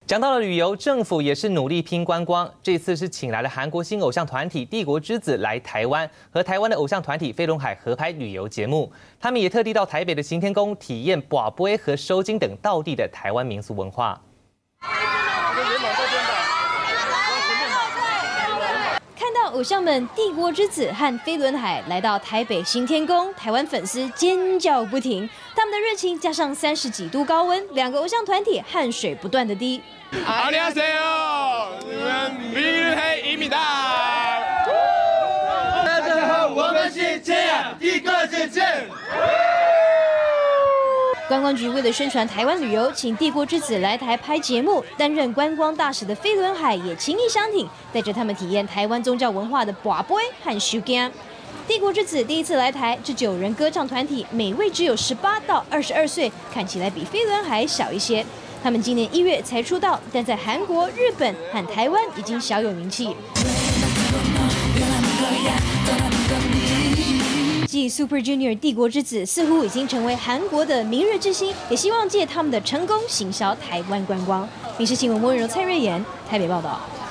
讲到了旅游，政府也是努力拼观光。这次是请来了韩国新偶像团体帝国之子来台湾，和台湾的偶像团体飞轮海合拍旅游节目。他们也特地到台北的行天宫体验跋杯和收金等道地的台湾民俗文化。 看到偶像们帝国之子和飞轮海来到台北行天宫，台湾粉丝尖叫不停。他们的热情加上30几度高温，两个偶像团体汗水不断的滴。 안녕하세요，我们飞轮海입니다。大家好，我们是这样帝国之子。 观光局为了宣传台湾旅游，请帝国之子来台拍节目。担任观光大使的飞轮海也情意相挺，带着他们体验台湾宗教文化的跋杯和收惊。帝国之子第一次来台，这9人歌唱团体每位只有18到22岁，看起来比飞轮海小一些。他们今年1月才出道，但在韩国、日本和台湾已经小有名气。继 Super Junior 帝国之子似乎已经成为韩国的明日之星，也希望借他们的成功行销台湾观光。民视新闻莫文柔、蔡瑞妍台北报道。